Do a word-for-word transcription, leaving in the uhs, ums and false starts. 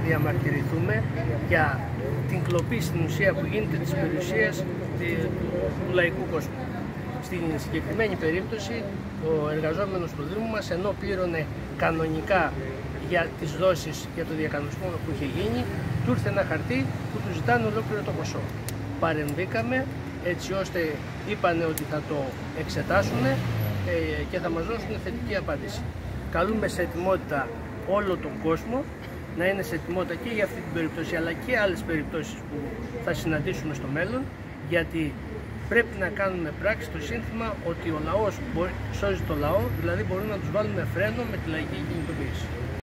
διαμαρτυρηθούμε για την κλοπή στην ουσία που γίνεται της περιουσίας του λαϊκού κόσμου. Στην συγκεκριμένη περίπτωση, ο εργαζόμενος του Δήμου μας, ενώ πλήρωνε κανονικά για τις δόσεις για το διακανονισμό που είχε γίνει, του ήρθε ένα χαρτί που του ζητάνε ολόκληρο το ποσό. Παρεμβήκαμε έτσι ώστε είπανε ότι θα το εξετάσουν και θα μας δώσουν θετική απάντηση. Καλούμε σε ετοιμότητα όλο τον κόσμο να είναι σε ετοιμότητα και για αυτή την περίπτωση αλλά και άλλες περιπτώσεις που θα συναντήσουμε στο μέλλον, γιατί πρέπει να κάνουμε πράξη το σύνθημα ότι ο λαός μπορεί, σώζει το λαό, δηλαδή μπορούμε να τους βάλουμε φρένο με τη λαϊκή κινητοποίηση.